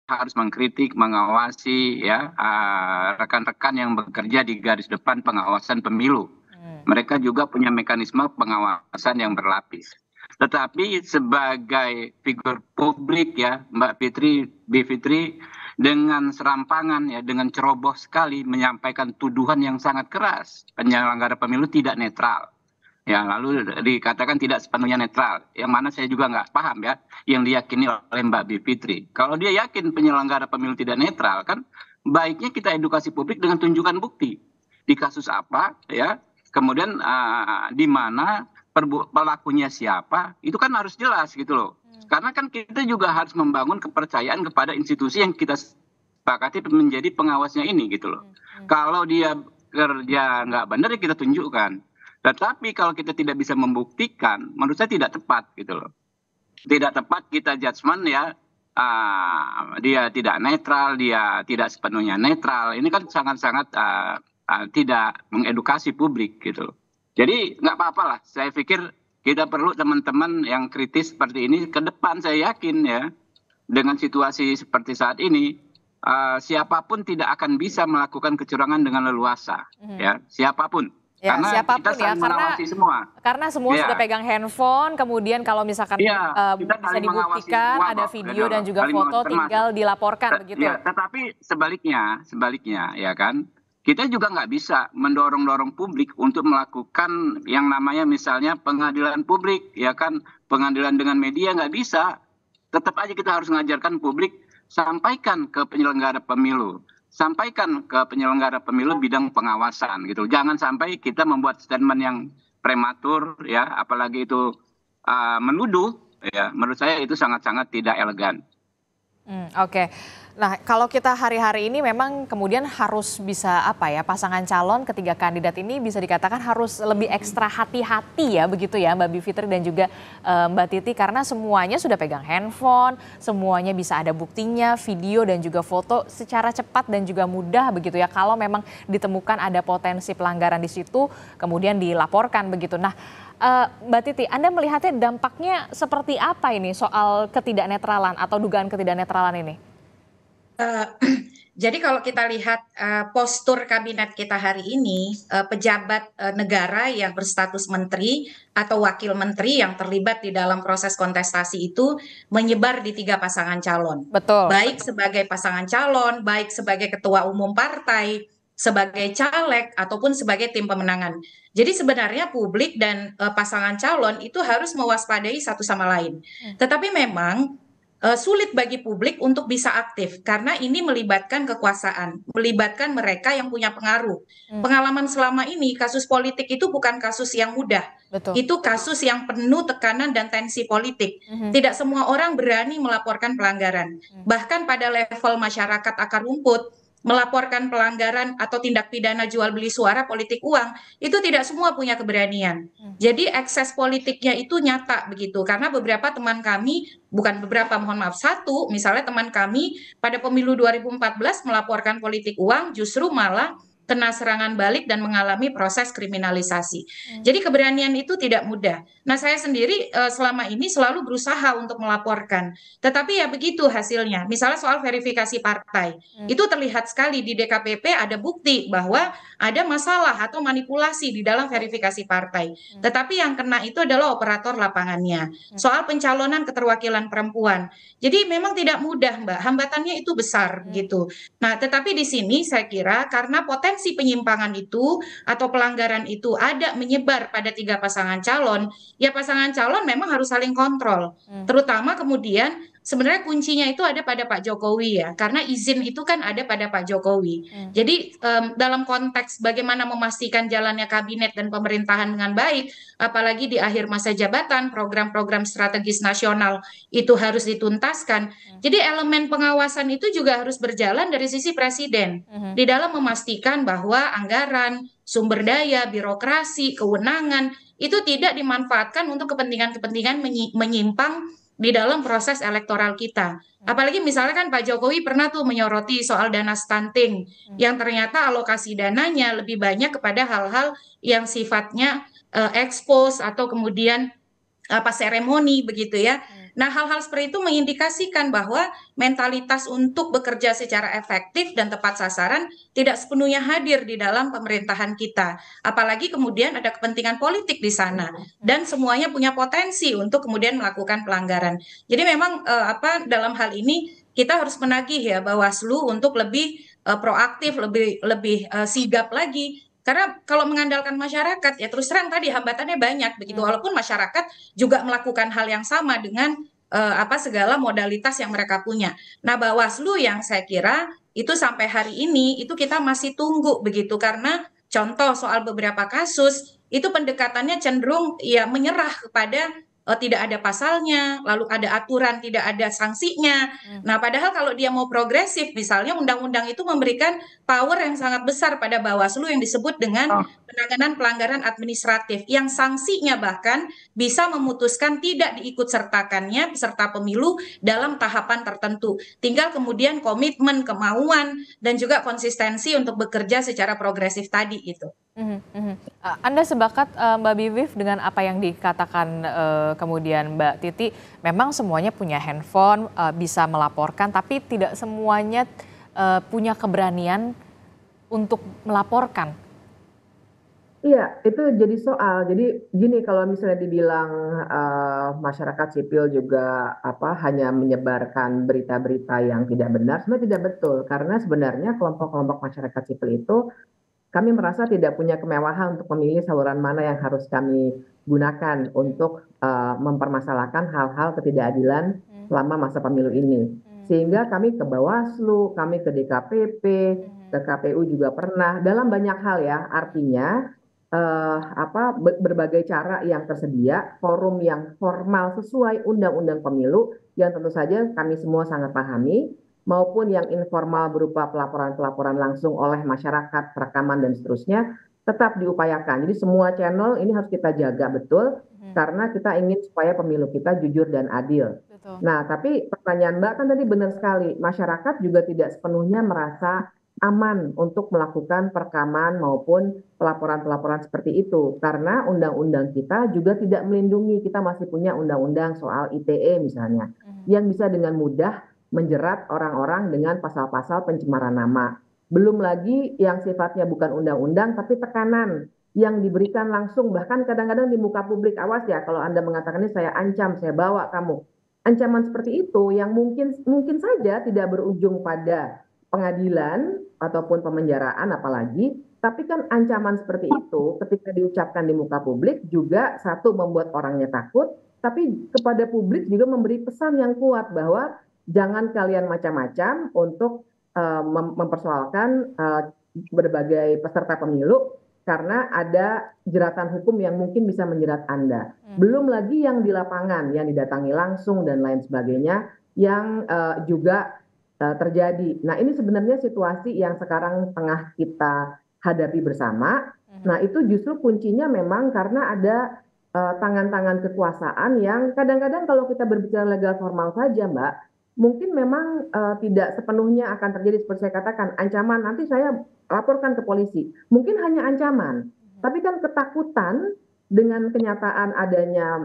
harus mengkritik, mengawasi ya rekan-rekan yang bekerja di garis depan pengawasan pemilu. Mereka juga punya mekanisme pengawasan yang berlapis. Tetapi sebagai figur publik ya, Bivitri dengan serampangan ya, dengan ceroboh sekali menyampaikan tuduhan yang sangat keras. Penyelenggara pemilu tidak netral. Ya, lalu dikatakan tidak sepenuhnya netral, yang mana saya juga nggak paham ya, yang diyakini oleh Mbak Bivitri. Kalau dia yakin penyelenggara pemilu tidak netral, kan baiknya kita edukasi publik dengan tunjukkan bukti di kasus apa, ya, kemudian di mana pelakunya siapa, itu kan harus jelas gitu loh. Karena kan kita juga harus membangun kepercayaan kepada institusi yang kita sepakati menjadi pengawasnya ini gitu loh. Kalau dia kerja nggak benar ya kita tunjukkan. Tetapi kalau kita tidak bisa membuktikan, menurut saya tidak tepat gitu loh. Tidak tepat kita judgement ya, dia tidak netral, dia tidak sepenuhnya netral. Ini kan sangat-sangat tidak mengedukasi publik gitu loh. Jadi nggak apa-apa lah, saya pikir kita perlu teman-teman yang kritis seperti ini ke depan, saya yakin ya, dengan situasi seperti saat ini, siapapun tidak akan bisa melakukan kecurangan dengan leluasa, ya, siapapun. Ya, Karena siapapun kita ya, saling mengawasi semua. karena semua Ya, sudah pegang handphone, kemudian kalau misalkan iya, kita bisa saling mengawasi dibuktikan semua ada kok, gitu video dan loh. juga Saling foto, mengawasi termasuk. tinggal dilaporkan begitu. Ya, tetapi sebaliknya ya kan, kita juga nggak bisa mendorong-dorong publik untuk melakukan yang namanya misalnya pengadilan publik, ya kan, pengadilan dengan media nggak bisa. Tetap aja kita harus mengajarkan publik, sampaikan ke penyelenggara pemilu. Sampaikan ke penyelenggara pemilu bidang pengawasan gitu. Jangan sampai kita membuat statement yang prematur ya, apalagi itu menuduh ya. Menurut saya itu sangat-sangat tidak elegan. Oke. Nah, kalau kita hari-hari ini memang kemudian harus bisa apa ya, pasangan calon ketiga kandidat ini bisa dikatakan harus lebih ekstra hati-hati ya begitu ya Mbak Bivitri dan juga Mbak Titi, karena semuanya sudah pegang handphone, semuanya bisa ada buktinya, video dan juga foto secara cepat dan juga mudah begitu ya. Kalau memang ditemukan ada potensi pelanggaran di situ kemudian dilaporkan begitu. Nah, Mbak Titi, Anda melihatnya dampaknya seperti apa ini soal ketidaknetralan atau dugaan ketidaknetralan ini? Jadi kalau kita lihat postur kabinet kita hari ini, pejabat negara yang berstatus menteri atau wakil menteri yang terlibat di dalam proses kontestasi itu menyebar di 3 pasangan calon. Betul. Baik sebagai pasangan calon, baik sebagai ketua umum partai, sebagai caleg, ataupun sebagai tim pemenangan. Jadi sebenarnya publik dan pasangan calon itu harus mewaspadai satu sama lain. Tetapi memang sulit bagi publik untuk bisa aktif karena ini melibatkan kekuasaan, melibatkan mereka yang punya pengaruh. Pengalaman selama ini kasus politik itu bukan kasus yang mudah. Betul. Itu kasus yang penuh tekanan dan tensi politik. Tidak semua orang berani melaporkan pelanggaran. Bahkan pada level masyarakat akar rumput, melaporkan pelanggaran atau tindak pidana jual beli suara politik uang, itu tidak semua punya keberanian. Jadi ekses politiknya itu nyata begitu, karena beberapa teman kami, bukan beberapa, mohon maaf, satu, misalnya teman kami pada pemilu 2014 melaporkan politik uang, justru malah kena serangan balik dan mengalami proses kriminalisasi. Jadi keberanian itu tidak mudah. Nah, saya sendiri selama ini selalu berusaha untuk melaporkan. Tetapi ya begitu hasilnya. Misalnya soal verifikasi partai. Itu terlihat sekali di DKPP ada bukti bahwa ada masalah atau manipulasi di dalam verifikasi partai. Tetapi yang kena itu adalah operator lapangannya. Soal pencalonan keterwakilan perempuan. Jadi memang tidak mudah, Mbak. Hambatannya itu besar gitu. Nah, tetapi di sini saya kira karena potensi penyimpangan itu atau pelanggaran itu ada menyebar pada 3 pasangan calon, ya pasangan calon memang harus saling kontrol. Terutama kemudian sebenarnya kuncinya itu ada pada Pak Jokowi ya, karena izin itu kan ada pada Pak Jokowi. Jadi dalam konteks bagaimana memastikan jalannya kabinet dan pemerintahan dengan baik, apalagi di akhir masa jabatan, program-program strategis nasional itu harus dituntaskan. Jadi elemen pengawasan itu juga harus berjalan dari sisi presiden di dalam memastikan bahwa anggaran, sumber daya, birokrasi, kewenangan itu tidak dimanfaatkan untuk kepentingan-kepentingan menyimpang di dalam proses elektoral kita. Apalagi misalnya kan Pak Jokowi pernah tuh menyoroti soal dana stunting yang ternyata alokasi dananya lebih banyak kepada hal-hal yang sifatnya expose atau kemudian seremoni begitu ya. Nah, hal-hal seperti itu mengindikasikan bahwa mentalitas untuk bekerja secara efektif dan tepat sasaran tidak sepenuhnya hadir di dalam pemerintahan kita. Apalagi kemudian ada kepentingan politik di sana dan semuanya punya potensi untuk kemudian melakukan pelanggaran. Jadi memang dalam hal ini kita harus menagih ya Bawaslu untuk lebih proaktif, lebih sigap lagi. Karena kalau mengandalkan masyarakat ya terus terang tadi hambatannya banyak begitu. Walaupun masyarakat juga melakukan hal yang sama dengan segala modalitas yang mereka punya. Nah, Bawaslu yang saya kira itu sampai hari ini itu kita masih tunggu begitu karena contoh soal beberapa kasus itu pendekatannya cenderung ya menyerah kepada tidak ada pasalnya, lalu ada aturan, tidak ada sanksinya. Nah, padahal kalau dia mau progresif, misalnya undang-undang itu memberikan power yang sangat besar pada Bawaslu yang disebut dengan penanganan pelanggaran administratif, yang sanksinya bahkan bisa memutuskan tidak diikutsertakannya peserta pemilu dalam tahapan tertentu. Tinggal kemudian komitmen, kemauan, dan juga konsistensi untuk bekerja secara progresif tadi itu. Anda sepakat Mbak Bivif dengan apa yang dikatakan kemudian Mbak Titi, memang semuanya punya handphone, bisa melaporkan, tapi tidak semuanya punya keberanian untuk melaporkan. Iya, itu jadi soal. Jadi gini, kalau misalnya dibilang masyarakat sipil juga hanya menyebarkan berita-berita yang tidak benar, sebenarnya tidak betul. Karena sebenarnya kelompok-kelompok masyarakat sipil itu kami merasa tidak punya kemewahan untuk memilih saluran mana yang harus kami gunakan untuk mempermasalahkan hal-hal ketidakadilan selama masa pemilu ini. Sehingga kami ke Bawaslu, kami ke DKPP, ke KPU juga pernah, dalam banyak hal ya. Artinya berbagai cara yang tersedia, forum yang formal sesuai undang-undang pemilu yang tentu saja kami semua sangat pahami, maupun yang informal berupa pelaporan-pelaporan langsung oleh masyarakat, rekaman dan seterusnya, tetap diupayakan. Jadi semua channel ini harus kita jaga betul, karena kita ingin supaya pemilu kita jujur dan adil. Betul. Nah, tapi pertanyaan Mbak kan tadi benar sekali, masyarakat juga tidak sepenuhnya merasa aman untuk melakukan perekaman maupun pelaporan-pelaporan seperti itu. Karena undang-undang kita juga tidak melindungi, kita masih punya undang-undang soal ITE misalnya, yang bisa dengan mudah menjerat orang-orang dengan pasal-pasal pencemaran nama. Belum lagi yang sifatnya bukan undang-undang tapi tekanan yang diberikan langsung, bahkan kadang-kadang di muka publik. Awas ya kalau Anda mengatakan ini saya ancam, saya bawa kamu. Ancaman seperti itu yang mungkin saja tidak berujung pada pengadilan ataupun pemenjaraan apalagi, tapi kan ancaman seperti itu ketika diucapkan di muka publik juga satu membuat orangnya takut, tapi kepada publik juga memberi pesan yang kuat bahwa jangan kalian macam-macam untuk mempersoalkan berbagai peserta pemilu karena ada jeratan hukum yang mungkin bisa menjerat Anda. Belum lagi yang di lapangan, yang didatangi langsung dan lain sebagainya, yang juga terjadi. Nah, ini sebenarnya situasi yang sekarang tengah kita hadapi bersama. Nah, itu justru kuncinya memang karena ada tangan-tangan kekuasaan yang kadang-kadang kalau kita berbicara legal formal saja, Mbak, mungkin memang tidak sepenuhnya akan terjadi seperti saya katakan, ancaman nanti saya laporkan ke polisi. Mungkin hanya ancaman, tapi kan ketakutan dengan kenyataan adanya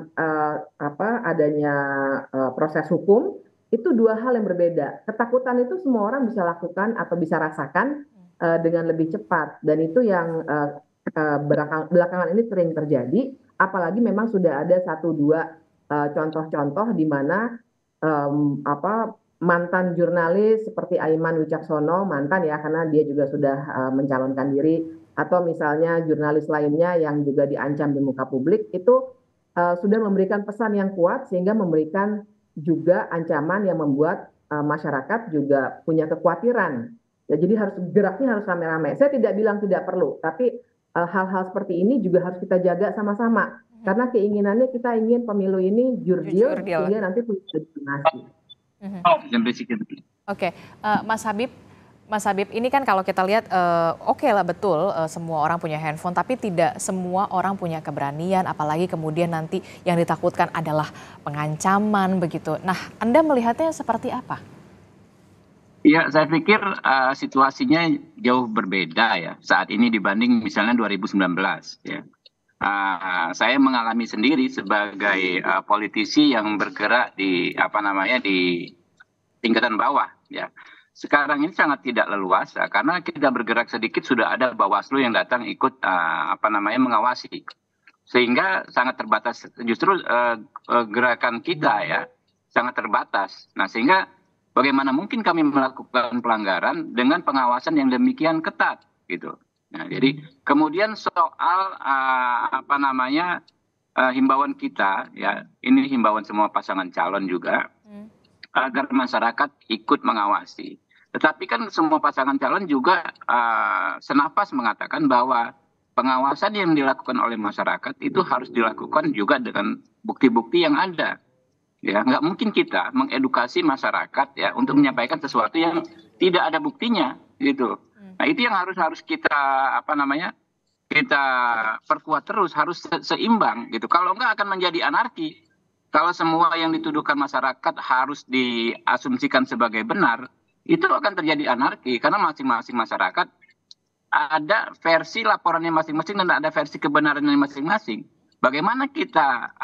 proses hukum, itu dua hal yang berbeda. Ketakutan itu semua orang bisa lakukan atau bisa rasakan dengan lebih cepat. Dan itu yang belakangan ini sering terjadi. Apalagi memang sudah ada 1-2 contoh-contoh di mana mantan jurnalis seperti Aiman Wicaksono, mantan ya karena dia juga sudah mencalonkan diri, atau misalnya jurnalis lainnya yang juga diancam di muka publik, itu sudah memberikan pesan yang kuat sehingga memberikan juga ancaman yang membuat masyarakat juga punya kekhawatiran. Ya, jadi geraknya harus rame-rame. Saya tidak bilang tidak perlu, tapi hal-hal seperti ini juga harus kita jaga sama-sama. Karena keinginannya kita ingin pemilu ini jurdil sehingga nanti punya legitimasi. Oke, Mas Habib, ini kan kalau kita lihat oke lah betul semua orang punya handphone, tapi tidak semua orang punya keberanian, apalagi kemudian nanti yang ditakutkan adalah pengancaman begitu. Nah, Anda melihatnya seperti apa? Ya, saya pikir situasinya jauh berbeda ya saat ini dibanding misalnya 2019 ya. Saya mengalami sendiri sebagai politisi yang bergerak di di tingkatan bawah ya. Sekarang ini sangat tidak leluasa karena kita bergerak sedikit sudah ada Bawaslu yang datang ikut mengawasi. Sehingga sangat terbatas justru gerakan kita ya sangat terbatas. Nah, sehingga bagaimana mungkin kami melakukan pelanggaran dengan pengawasan yang demikian ketat gitu. Nah, jadi kemudian soal himbauan kita ya, ini himbauan semua pasangan calon juga agar masyarakat ikut mengawasi. Tetapi kan semua pasangan calon juga senapas mengatakan bahwa pengawasan yang dilakukan oleh masyarakat itu harus dilakukan juga dengan bukti-bukti yang ada. Ya, nggak mungkin kita mengedukasi masyarakat ya untuk menyampaikan sesuatu yang tidak ada buktinya gitu. Nah, itu yang harus kita kita perkuat terus, harus seimbang gitu. Kalau enggak akan menjadi anarki. Kalau semua yang dituduhkan masyarakat harus diasumsikan sebagai benar, itu akan terjadi anarki karena masing-masing masyarakat ada versi laporannya masing-masing dan ada versi kebenarannya masing-masing. Bagaimana kita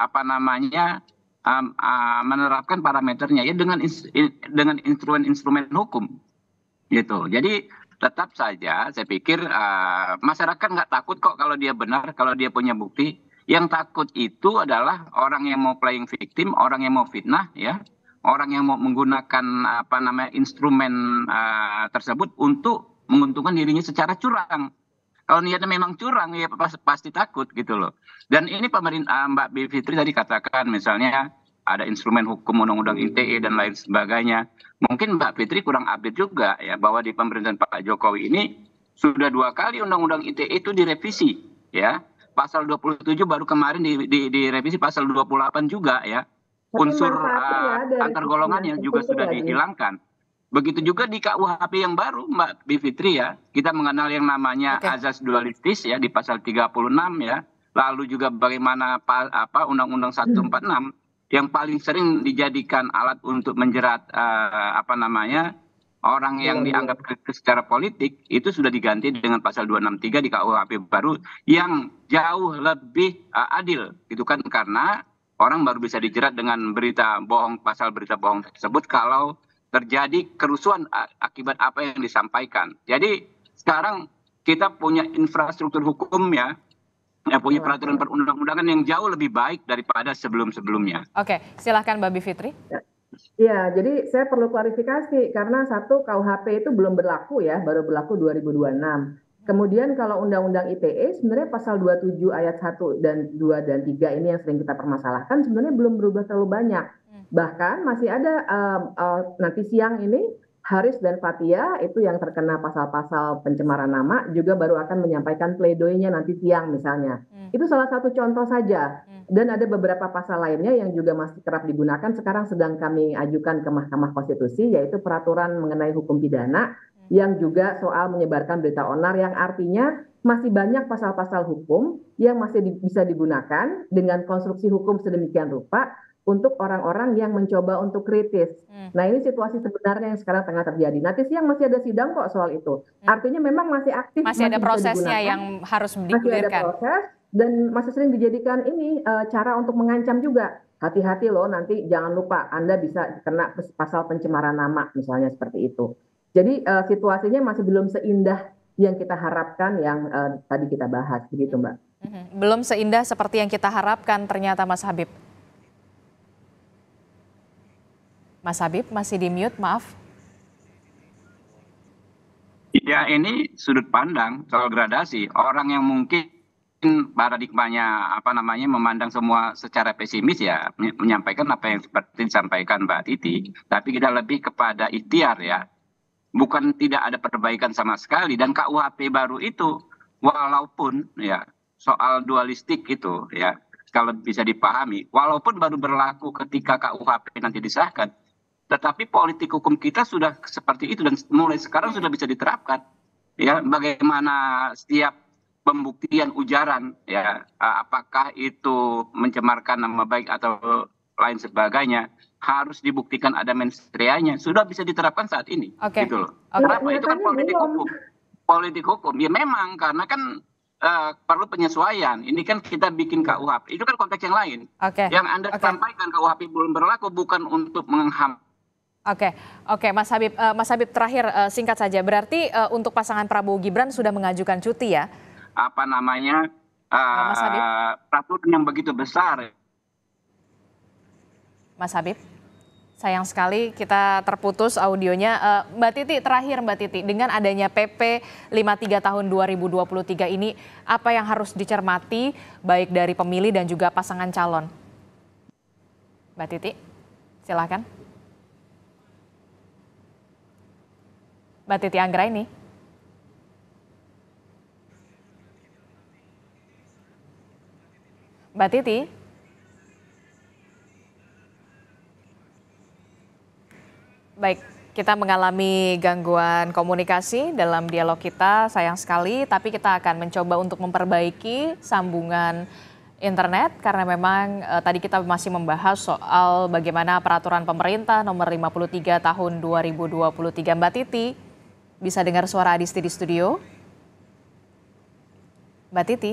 menerapkan parameternya ya dengan instrumen-instrumen hukum gitu. Jadi tetap saja saya pikir masyarakat nggak takut kok kalau dia benar, kalau dia punya bukti. Yang takut itu adalah orang yang mau playing victim, orang yang mau fitnah ya, orang yang mau menggunakan instrumen tersebut untuk menguntungkan dirinya secara curang. Kalau niatnya memang curang ya pasti takut gitu loh. Dan ini pemerintah Mbak Bivitri tadi katakan misalnya ada instrumen hukum undang-undang ITE dan lain sebagainya. Mungkin Mbak Fitri kurang update juga ya bahwa di pemerintahan Pak Jokowi ini sudah 2 kali undang-undang ITE itu direvisi ya. Pasal 27 baru kemarin direvisi pasal 28 juga ya. Unsur antar golongannya juga sudah dihilangkan. Begitu juga di KUHP yang baru Mbak Bivitri ya. Kita mengenal yang namanya azas dualistis ya di pasal 36 ya. Lalu juga bagaimana Undang-Undang 146 yang paling sering dijadikan alat untuk menjerat orang yang dianggap secara politik itu sudah diganti dengan pasal 263 di KUHP baru yang jauh lebih adil gitu kan, karena orang baru bisa dijerat dengan berita bohong, pasal berita bohong tersebut kalau terjadi kerusuhan akibat apa yang disampaikan. Jadi sekarang kita punya infrastruktur hukum ya punya peraturan perundang-undangan yang jauh lebih baik daripada sebelum-sebelumnya. Oke, silahkan Mbak Bivitri. Ya, jadi saya perlu klarifikasi karena satu KUHP itu belum berlaku ya, baru berlaku 2026. Kemudian kalau Undang-Undang ITE sebenarnya pasal 27 ayat 1 dan 2 dan 3 ini yang sering kita permasalahkan sebenarnya belum berubah terlalu banyak. Bahkan masih ada nanti siang ini Haris dan Fathia itu yang terkena pasal-pasal pencemaran nama juga baru akan menyampaikan pledoinya nanti siang misalnya. Itu salah satu contoh saja. Dan ada beberapa pasal lainnya yang juga masih kerap digunakan sekarang sedang kami ajukan ke Mahkamah Konstitusi yaitu peraturan mengenai hukum pidana yang juga soal menyebarkan berita onar yang artinya masih banyak pasal-pasal hukum yang masih bisa digunakan dengan konstruksi hukum sedemikian rupa untuk orang-orang yang mencoba untuk kritis. Nah ini situasi sebenarnya yang sekarang tengah terjadi. Nanti siang masih ada sidang kok soal itu. Artinya memang masih aktif. Masih ada prosesnya yang harus digulirkan. Masih ada proses dan masih sering dijadikan ini cara untuk mengancam juga. Hati-hati loh nanti jangan lupa Anda bisa kena pasal pencemaran nama misalnya seperti itu. Jadi situasinya masih belum seindah yang kita harapkan yang tadi kita bahas begitu Mbak. Belum seindah seperti yang kita harapkan ternyata Mas Habib. Mas Habib masih di mute, maaf. Ya ini sudut pandang soal gradasi. Orang yang mungkin paradigmanya memandang semua secara pesimis ya menyampaikan apa yang seperti disampaikan Mbak Titi. Tapi kita lebih kepada ikhtiar ya. Bukan tidak ada perbaikan sama sekali. Dan KUHP baru itu walaupun ya soal dualistik itu ya kalau bisa dipahami. Walaupun baru berlaku ketika KUHP nanti disahkan. Tetapi politik hukum kita sudah seperti itu dan mulai sekarang sudah bisa diterapkan. Ya, bagaimana setiap pembuktian ujaran ya apakah itu mencemarkan nama baik atau lain sebagainya harus dibuktikan ada mens reanya sudah bisa diterapkan saat ini. Gitu loh. Kenapa? Itu kan politik hukum. Politik hukum. Ya memang karena kan perlu penyesuaian. Ini kan kita bikin KUHP, itu kan konteks yang lain. Yang Anda sampaikan KUHP belum berlaku bukan untuk mengham. Oke, Mas Habib terakhir singkat saja. Berarti untuk pasangan Prabowo Gibran sudah mengajukan cuti ya? Apa namanya? Mas Habib? Peraturan yang begitu besar. Mas Habib, sayang sekali kita terputus audionya. Mbak Titi, terakhir Mbak Titi, dengan adanya PP 53 tahun 2023 ini, apa yang harus dicermati baik dari pemilih dan juga pasangan calon? Mbak Titi, silakan. Mbak Titi Anggraini. Mbak Titi. Baik, kita mengalami gangguan komunikasi dalam dialog kita, sayang sekali, tapi kita akan mencoba untuk memperbaiki sambungan internet karena memang tadi kita masih membahas soal bagaimana peraturan pemerintah nomor 53 tahun 2023. Mbak Titi, bisa dengar suara Adisti di studio? Mbak Titi?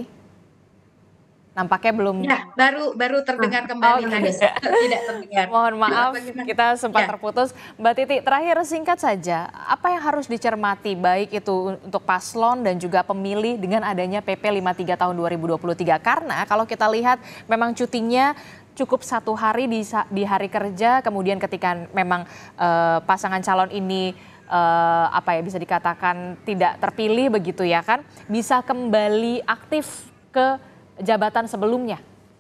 Nampaknya belum. Ya, baru terdengar kembali tadi. Tidak terdengar. Mohon maaf, kita sempat terputus. Mbak Titi, terakhir singkat saja, apa yang harus dicermati baik itu untuk paslon dan juga pemilih dengan adanya PP 53 tahun 2023? Karena kalau kita lihat memang cutinya cukup 1 hari di hari kerja, kemudian ketika memang pasangan calon ini bisa dikatakan tidak terpilih begitu ya kan, bisa kembali aktif ke jabatan sebelumnya.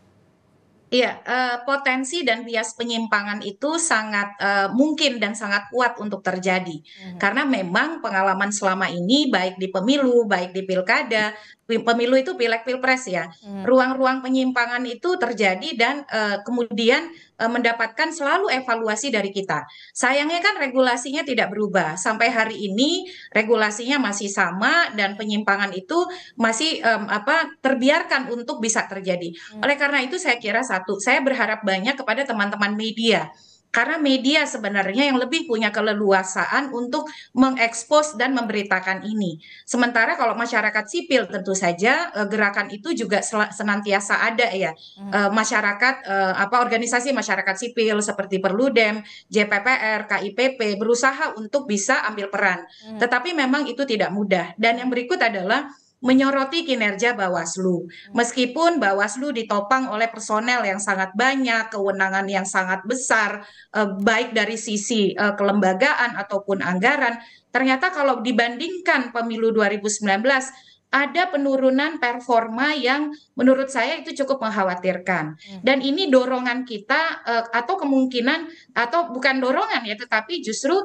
Iya, potensi dan bias penyimpangan itu sangat mungkin dan sangat kuat untuk terjadi. Karena memang pengalaman selama ini baik di pemilu, baik di pilkada, pemilu itu pileg pilpres ya, ruang-ruang penyimpangan itu terjadi dan kemudian mendapatkan selalu evaluasi dari kita. Sayangnya kan regulasinya tidak berubah. Sampai hari ini regulasinya masih sama dan penyimpangan itu masih terbiarkan untuk bisa terjadi. Oleh karena itu saya kira saya berharap banyak kepada teman-teman media. Karena media sebenarnya yang lebih punya keleluasaan untuk mengekspos dan memberitakan ini. Sementara kalau masyarakat sipil tentu saja gerakan itu juga senantiasa ada ya. Masyarakat organisasi masyarakat sipil seperti Perludem, JPPR, KIPP berusaha untuk bisa ambil peran. Tetapi memang itu tidak mudah. Dan yang berikut adalah menyoroti kinerja Bawaslu. Meskipun Bawaslu ditopang oleh personel yang sangat banyak, kewenangan yang sangat besar, baik dari sisi kelembagaan ataupun anggaran, ternyata kalau dibandingkan pemilu 2019, ada penurunan performa yang menurut saya itu cukup mengkhawatirkan. Dan ini dorongan kita atau kemungkinan, atau bukan dorongan ya, tetapi justru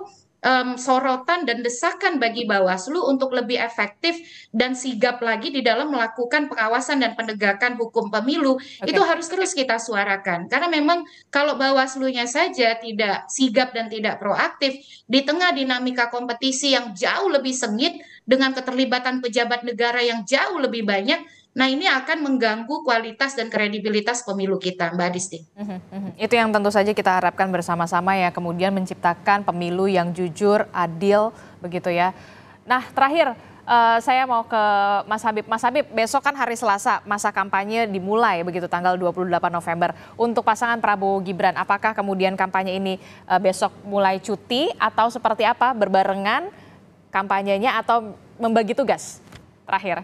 sorotan dan desakan bagi Bawaslu untuk lebih efektif dan sigap lagi di dalam melakukan pengawasan dan penegakan hukum pemilu. Itu harus terus kita suarakan. Karena memang kalau Bawaslu-nya saja tidak sigap dan tidak proaktif, di tengah dinamika kompetisi yang jauh lebih sengit dengan keterlibatan pejabat negara yang jauh lebih banyak, nah ini akan mengganggu kualitas dan kredibilitas pemilu kita, Mbak Adisti. Itu yang tentu saja kita harapkan bersama-sama ya, kemudian menciptakan pemilu yang jujur, adil, begitu ya. Nah terakhir saya mau ke Mas Habib. Mas Habib, besok kan hari Selasa, masa kampanye dimulai begitu tanggal 28 November. Untuk pasangan Prabowo Gibran, apakah kemudian kampanye ini besok mulai cuti atau seperti apa, berbarengan kampanyenya atau membagi tugas? Terakhir.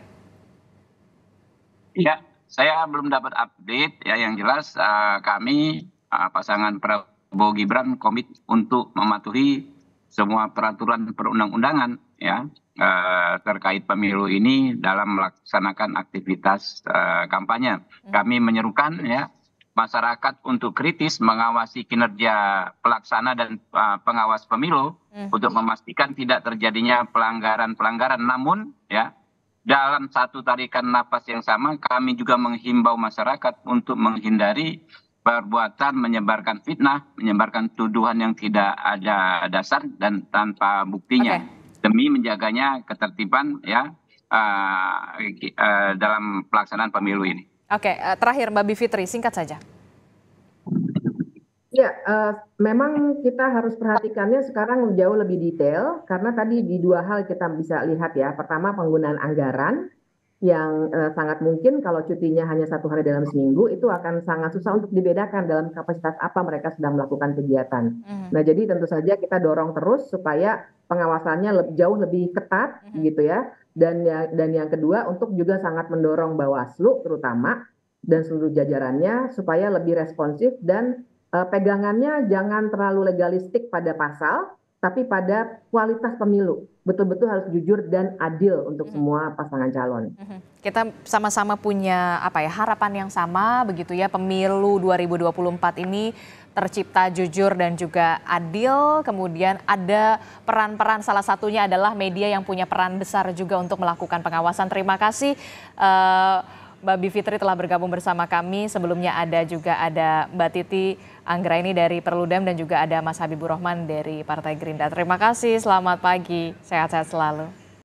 Ya, saya belum dapat update ya. Yang jelas kami pasangan Prabowo Gibran komit untuk mematuhi semua peraturan perundang-undangan ya terkait pemilu ini dalam melaksanakan aktivitas kampanye. Kami menyerukan ya masyarakat untuk kritis mengawasi kinerja pelaksana dan pengawas pemilu untuk memastikan tidak terjadinya pelanggaran-pelanggaran. Namun ya dalam satu tarikan napas yang sama, kami juga menghimbau masyarakat untuk menghindari perbuatan menyebarkan fitnah, menyebarkan tuduhan yang tidak ada dasar dan tanpa buktinya, demi menjaganya ketertiban ya dalam pelaksanaan pemilu ini. Terakhir Mbak Bivitri, singkat saja. Ya, memang kita harus perhatikannya sekarang jauh lebih detail karena tadi di 2 hal kita bisa lihat ya. Pertama penggunaan anggaran yang sangat mungkin kalau cutinya hanya 1 hari dalam seminggu itu akan sangat susah untuk dibedakan dalam kapasitas apa mereka sedang melakukan kegiatan. Nah, jadi tentu saja kita dorong terus supaya pengawasannya jauh lebih ketat gitu ya. Dan yang kedua untuk juga sangat mendorong Bawaslu terutama dan seluruh jajarannya supaya lebih responsif dan pegangannya jangan terlalu legalistik pada pasal, tapi pada kualitas pemilu. Betul-betul harus jujur dan adil untuk semua pasangan calon. Kita sama-sama punya harapan yang sama begitu ya, pemilu 2024 ini tercipta jujur dan juga adil. Kemudian ada peran-peran, salah satunya adalah media yang punya peran besar juga untuk melakukan pengawasan. Terima kasih Mbak Bivitri telah bergabung bersama kami. Sebelumnya ada Mbak Titi Anggraini dari Perludem dan juga ada Mas Habibur Rahman dari Partai Gerindra. Terima kasih, selamat pagi, sehat-sehat selalu.